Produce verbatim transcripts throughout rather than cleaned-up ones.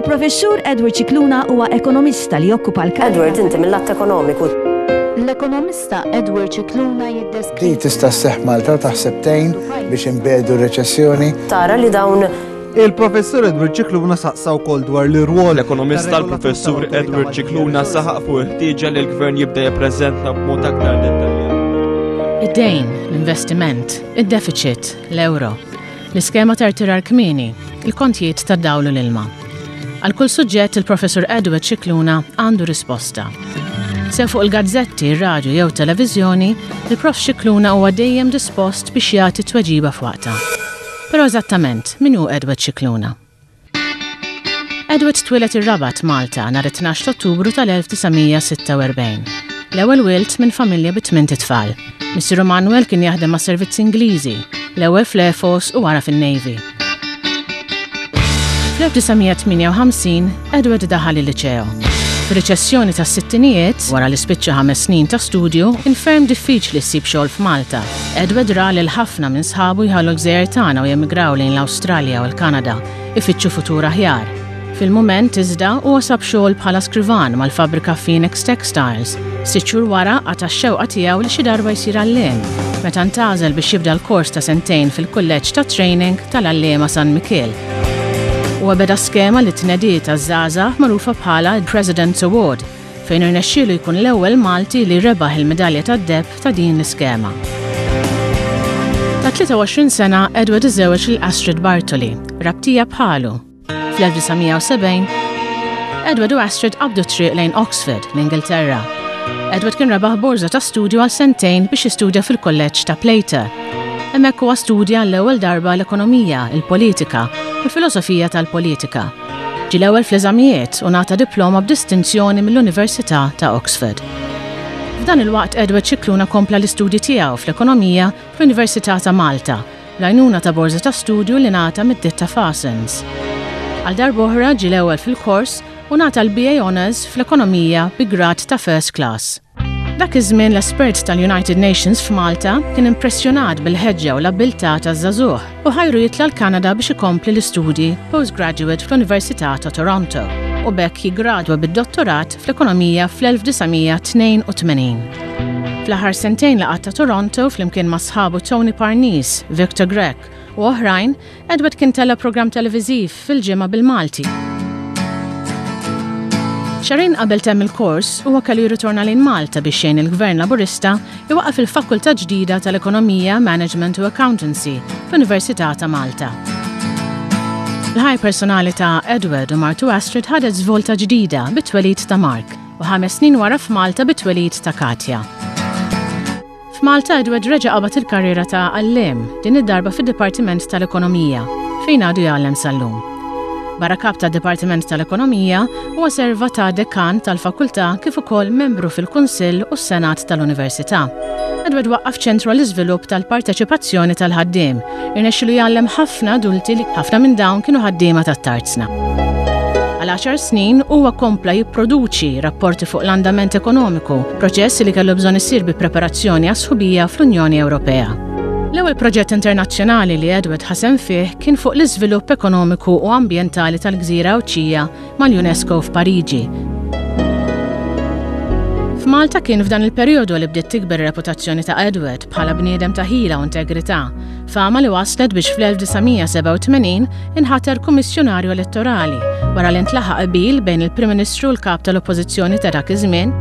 Il-professur Edward Scicluna huwa ekonomista li jokkupa l-Caraffa. Edward, inti mill-lat ekonomiku. L-ekonomista Edward Scicluna jiddeskrivi. Di tista' sseħħ Malta taħsebtejn biex inbedu r-reċessjoni. Tara li dawn Il-professur Edward Scicluna saqsa wkoll dwar l-irwol. L-ekonomista l-professur Edward Scicluna saħaq fuq il-ħtieġa li l-gvern jibda jippreżenta b'mod aktar dettaljat. Id-dejn, l-investiment, id-deficit, l-euro, l-iskema tar-tirar kmieni, il-kontijiet tad-dawlu l-ilma. Għal kull suġġett il-professur Edward Scicluna għandu risposta. Se fuq il-gazzetti, ir-radju jew televiżjoni, il-prof Scicluna huwa dejjem dispost biex jagħti tweġiba f'waqta. Però eżattament, min hu Edward Scicluna? Edward twilet ir-Rabat Malta nhar it-tnax ta' Ottubru tal-elf tisamija sitta u erbgħin. L-ewwel wilt minn familja bi tmien tfal. Missieru Manuel kien jaħdem ma' servizzi Ingliżi, l-ewwel fl-Air Force u wara fin-Navy. fl-elf tisamija tminja u ħamsin, Edward daħal il-liċeo. Fir-riċessjoni tas-sittinijiet, wara li spiċċa ħames snin ta' studju, inferm diffiċli ssib xogħol f'Malta. Edward ra lil ħafna minn sħabu jħallu l-gżejjer tagħna u jemigraw lejn l-Awstralja u l-Kanada, ifittxu futur aħjar. Fil-mument iżda huwa sab xogħol bħala skrivan mal-fabrika Phoenix Textiles. Sitt xhur wara għata x-xewqa tiegħu li xi darba jsir għalliem, meta ntażel biex jibda l-kors ta' sentejn fil-kulleġġ ta' training tal-Għalliema San Michel. Huwa beda skema li tnediet taż-żgħażagħ magħrufa bħala il-President's Award, fejn irnexxielu jkun l-ewwel Malti li rebaħ il-medalja tad-deb ta' din l-iskema. Ta' tlieta u għoxrin sena Edward iżewweġ lil Astrid Bartoli, rabtija bħalu. fl-elf tisamija u sebgħin, Edward u Astrid qabdu triq lejn Oxford, l-Ingilterra. Edward kien rebaħ borża ta' studju għal sentejn biex jistudja fil-kolleġġ ta' Plater. Hemmhekk huwa studja l-ewwel darba l-ekonomija, il-politika u l-filosofija tal-politika. Ġie l-ewwel fl-eżamijiet u ngħata diploma b'distinzjoni mill-Università ta' Oxford. F'dan il-waqt Edward Scicluna kompla l-istudji tiegħu fl-ekonomija fl-Università ta' Malta, bl-għajnuna ta' borża ta' studju li ngħata mid-ditta Fasens. Għal darb'oħra ġie l-ewwel fil-kors u ngħata l-B A Honours fl-ekonomija bi grad ta' First Class. Dak iż-żmien l-espert tal-United Nations f'Malta kien impressjonat bil-ħeġġa u l-abilità taż-żagħżugħ u ħajru jitla l-Kanada biex ikompli l-istudji postgraduate fl-Università ta' Toronto u bekk jiggradwa bid-dottorat fl-ekonomija fl-elf tisamija tnejn u tmenin. Fl-aħħar sentejn laqgħat ta' Toronto flimkien ma' sħabu Tony Parnis, Victor Grech u oħrajn, Edward kien tella programm televiżiv fil-ġimgħa bil-Malti. Xarejn qabel temm il-kors huwa kellu jirritorna lejn Malta biex xejn il-Gvern Laburista iwaqqaf il-Fakultà ġdida tal-Ekonomija, Management u Accountancy fl-Università ta' Malta. L-ħaj personali ta' Edward u martu Astrid ħadet żvolta ġdida bit-twelid ta' Mark u ħames snin wara f'Malta bit-twelid ta' Katja. F'Malta Edward reġa' qabad il-karriera ta' għalliem din id-darba fid-Dipartiment tal-Ekonomija fejn għadu jgħallem sal-lum. Barra kap ta' Dipartiment tal-Ekonomija huwa serva ta' dekan tal-fakultà kif ukoll membru fil-Kunsill u s-Senat tal-Università. Edward waqqaf ċentru għall-iżvilupp tal-parteċipazzjoni tal-ħaddiem, irnexxielu jgħallem ħafna adulti li ħafna minn dawn kienu ħaddiema tat-tarzna. Għal għaxar snin huwa kompla jipproduċi rapporti fuq l-andament ekonomiku, proċess li kellu bżonn isir bi preparazzjoni għas-sħubija fl-Unjoni Ewropea. L-ewwel proġett internazzjonali li Edward ħasem fih kien fuq l-iżvilupp ekonomiku u ambjentali tal-Gżira Ewċija mal-UNESCO f'Pariġi. F'Malta kien f'dan il-perjodu li bdiet tikber ir-reputazzjoni ta' Edward bħala bniedem ta' ħila u integrità, fama li waslet biex fl-elf tisamija seba' u tmenin inħater kummissjonarju elettorali wara li ntlaħaq qbil bejn il-Prim Ministru u l-kap tal-Oppożizzjoni ta' dak iż-żmien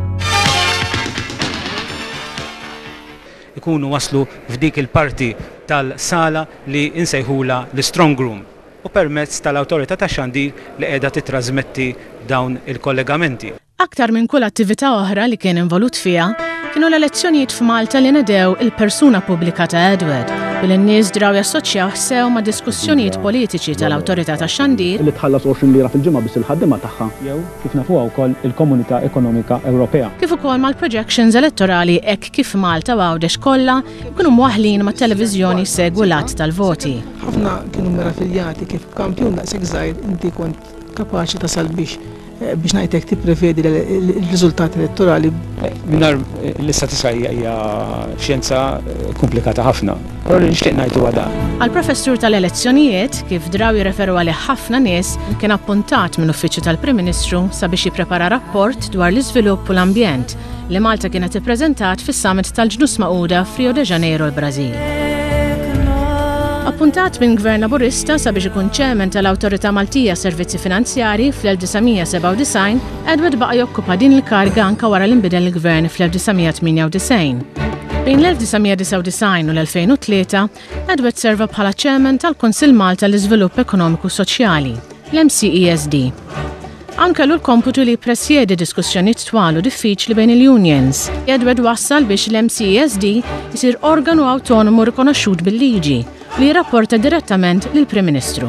ikunu waslu f'dik il-parti tal-sala li insejħula l-Strong Room u permezz tal-awtorità tax-xandir li qiegħda titrasmetti dawn il-kollegamenti. Aktar minn kull attività oħra li kien involut fiha kienu l-elezzjonijiet f'Malta li nedew il-persuna pubblika ta' Edward u l-nies draw jassoċjaw sew ma' diskussjonijiet politiċi tal-awtorità tax-xandir li tħallas għoxrin lira fil-ġimgħa biss il-ħaddiema tagħha jew kif nafuha wkoll il-Komunità Ekonomika Ewropea. Kif ukoll mal-projections elettorali hekk kif Malta għawdex kollha kienu mwaħħlin mat-televiżjoni segwu l-att tal-voti. Ħafna kienu merafiljati kif kampjun daqshekk żgħir inti kont kapaċi tasal biex biex ngħidlek tipprevedi l-riżultati elettorali. Minar l-istatistika hija xjenza komplikata ħafna. Però li nixtieq ngħidu għada. Għal-professur tal-elezzjonijiet, kif draw jirreferu għalih ħafna nies, kien appuntat minn uffiċċju tal-Prim Ministru sabiex jipprepara rapport dwar l-iżvilupp u l-ambjent li Malta kienet ippreżentat fis-summit tal-Ġnus Magħquda f'Rio de Janeiro, l-Brażil. Appuntat minn Gvern Laburista sabiex ikun ċemen tal-Awtorità Maltija Servizzi Finanzjari fl-1997, Edward baqa' jokkupa din il-karga anke wara l-inbidel il-Gvern fl-1998. Bejn l-1999 u l-elfejn u tlieta, Edward serva bħala ċemen tal-Kunsill Malta l-Iżvilupp Ekonomiku Soċjali, l-M C E S D. Hawn kellu l-komputu li presjedi diskussjonijiet twal u diffiċli bejn il-unions. Edward wassal biex l-M C E S D jsir organu awtonomu rikonoxxut bil-liġi li jirrapporta direttament lill-Prim Ministru.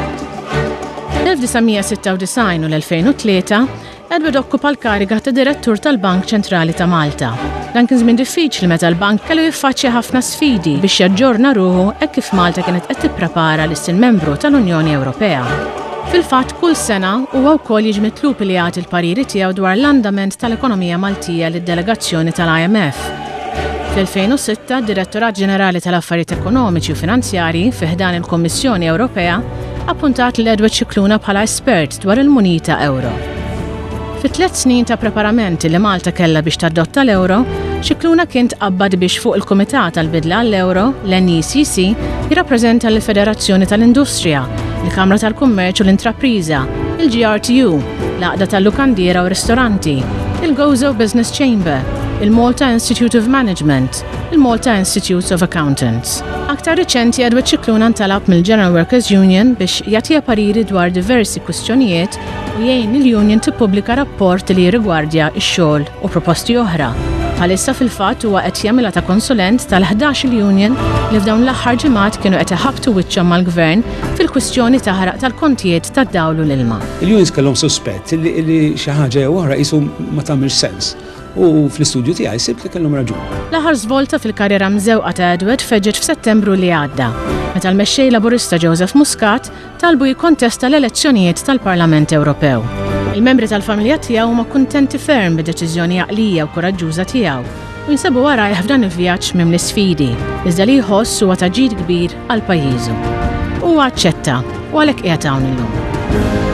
L-1996 u l-elfejn u tlieta, Edward okkupa l-kariga ta' direttur tal-Bank Ċentrali ta' Malta. Dan kien żmien diffiċli meta l-bank kellu jiffaċċja ħafna sfidi biex jaġġorna ruħu hekk kif Malta kienet qed tipprepara li ssir membru tal-Unjoni Ewropea. Fil-fatt, kull sena huwa wkoll jiġi mitlub li jagħti l-pariri tiegħu dwar l-andament tal-ekonomija Maltija lid-delegazzjoni tal-I M F. Fl-elfejn u sitta, Direttorat Ġenerali tal-Affarijiet Ekonomiċi u Finanzjarji fi ħdan il-Kommissjoni Ewropea appuntat l Edward Scicluna bħala espert dwar il-munita euro. Fi tliet snin ta' preparamenti li Malta kellha biex tadotta l-euro, Scicluna kien tqabbad biex fuq il-Kumitat tal-Bidla għall-Euro, l-N E C C, jirrappreżenta l-Federazzjoni tal-Industrija, il-Kamra tal-Kummerċ u l-Intrapriża, il-G R T U, l-Għaqda tal-Lukandiera u Ristoranti, il-Gozo Business Chamber, il-Malta Institute of Management, il-Malta Institute of Accountants. Aktar riċenti Edward Scicluna ntalab mill-General Workers Union biex jagħtiha pariri dwar diversi kwistjonijiet u jgħin il-Union tippubblika rapport li jirrigwardja x-xogħol u proposti oħra. Bħalissa fil-fatt huwa qed jagħmilha ta' konsulent tal-ħdax il-Union li f'dawn l-aħħar ġimgħat kienu qed iħabbtu wiċċhom mal-Gvern fil-kwistjoni taħraq tal-kontijiet tad-dawl u l-ilma. Il-Unions kellhom suspett li xi ħaġa jew oħra qisu ma tagħmilx sens. U fl-istudju tiegħi sibt li kellhom raġun. L-aħħar żvolta fil-karriera mżewqa ta' Edward feġġeġ f'Settembru li għadda, meta l-mexxej Laburista Joseph Muscat talbu jikkontesta l-elezzjonijiet tal-Parlament Ewropew. Il-membri tal-familja tiegħu huma kuntenti ferm bid-deċiżjoni għaqlija u koraġġuża tiegħu u jinsabu warajh f'dan il-vjaġġ minn l-isfidi, iżda li jħoss huwa taġġid kbir għal pajjiżu. Huwa aċċetta u għalhekk qiegħed hawn illum.